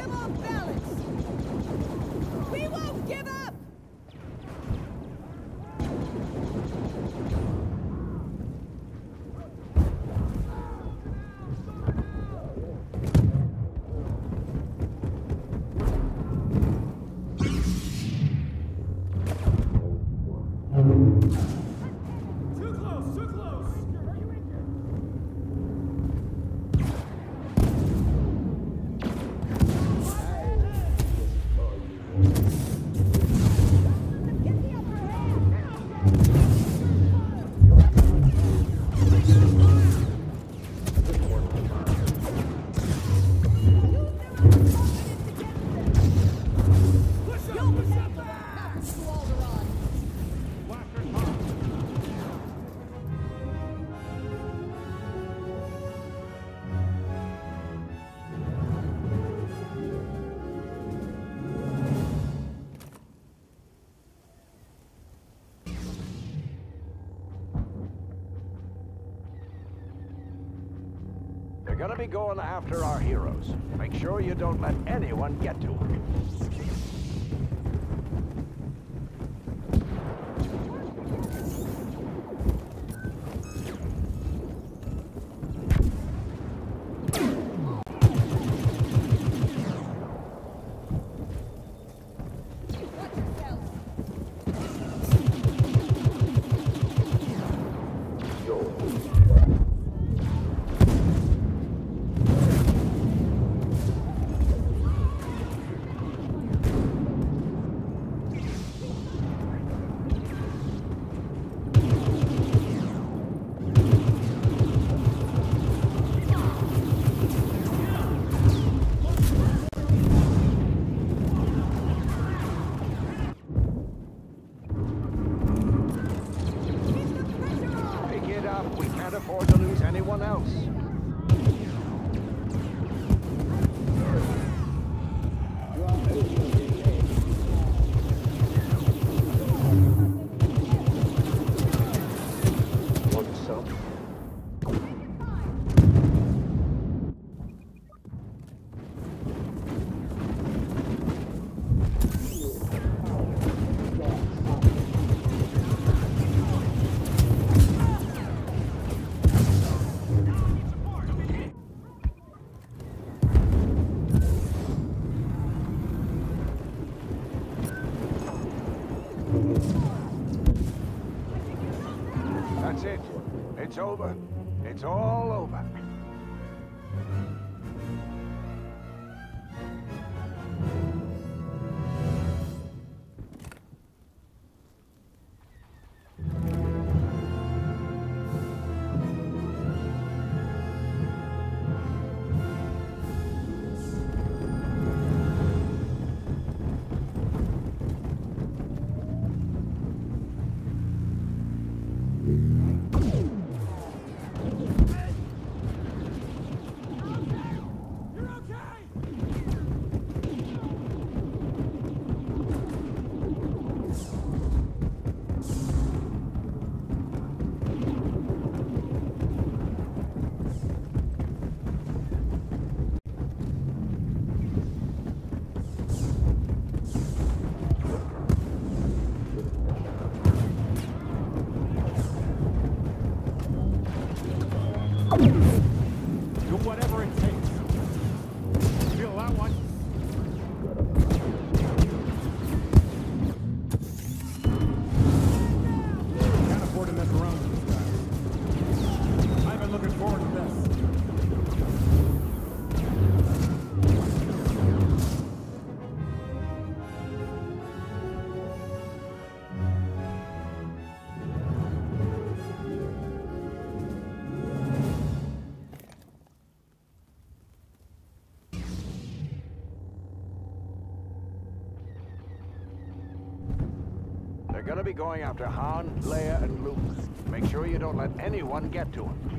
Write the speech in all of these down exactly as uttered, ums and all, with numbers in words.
them off balance! We won't give up! They're gonna be going after our heroes. Make sure you don't let anyone get to them. Afford to lose anyone else. Want some? That's it. It's over. It's all over. Do whatever it takes. Feel that one? Can't afford to mess around with these guys. I've been looking forward to this. They're gonna be going after Han, Leia, and Luke. Make sure you don't let anyone get to them.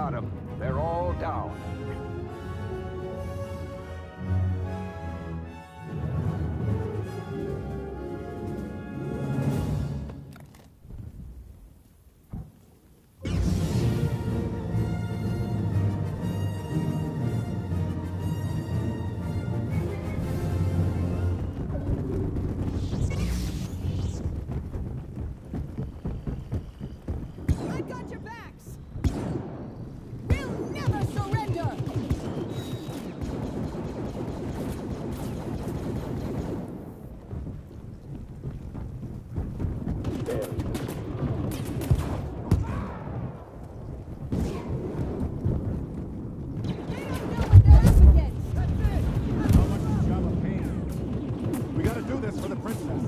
got them. They're all down. I got your backs! We'll never surrender! They don't know what they're up against! That's it! How much is Java paying? We gotta do this for the princess.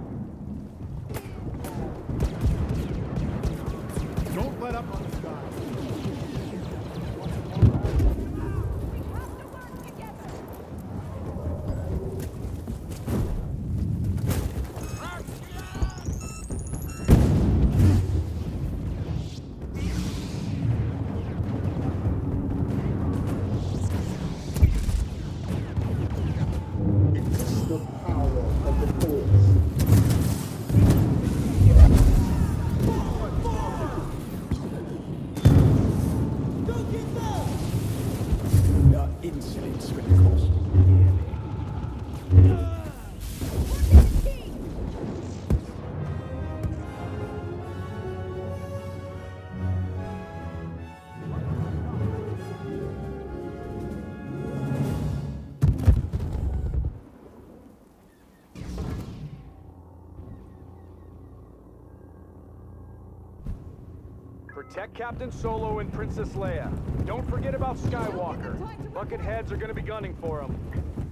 Don't let up on the sky. We have to work together! It's the power of the force. Don't get down! Your insolence will cost you dearly. We're the team! Protect Captain Solo and Princess Leia. Don't forget about Skywalker. Bucket heads are gonna be gunning for him.